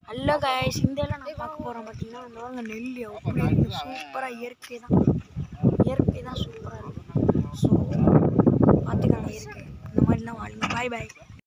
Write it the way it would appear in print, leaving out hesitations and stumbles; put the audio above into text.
Hello guys இந்த எல்லாம் நான் பார்க்க போறோம் பாத்தீங்கன்னா அந்த வாங்க நெல் அப்படியே சூப்பரா இயற்கை தான் சூப்பரா இருக்கு. சோ பாத்துக்கங்க இயற்கை இந்த மாதிரி எல்லாம் வாழுங்க. Bye by.